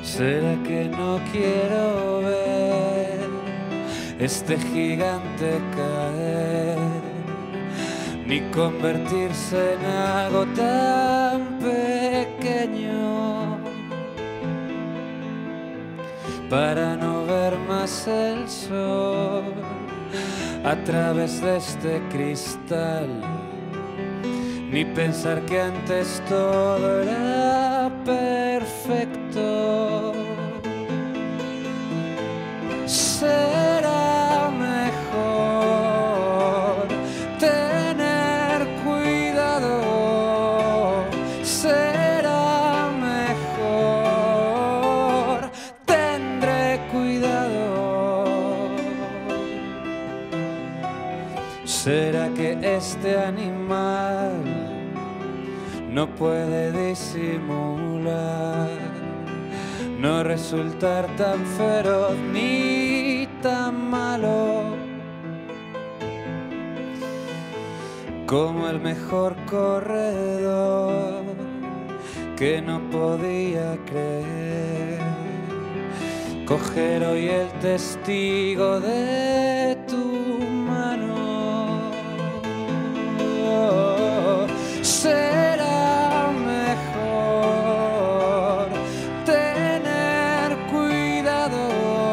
¿Será que no quiero ver este gigante caer, ni convertirse en algo tan pequeño para no ver más el sol a través de este cristal, ni pensar que antes todo era perfecto? Será mejor tener cuidado, será mejor, tendré cuidado. ¿Será que este animal no puede disimular, no resultar tan feroz ni tan malo como el mejor corredor que no podía creer coger hoy el testigo de tu mano? Será mejor tener cuidado,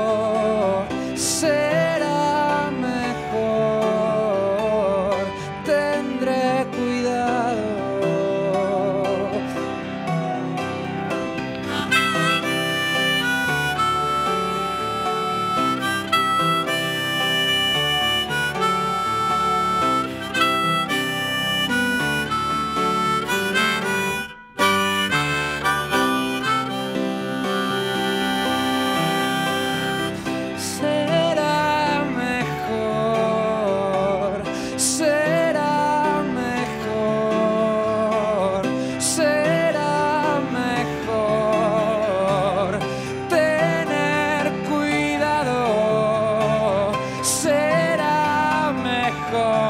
será mejor, tendré cuidado. Go.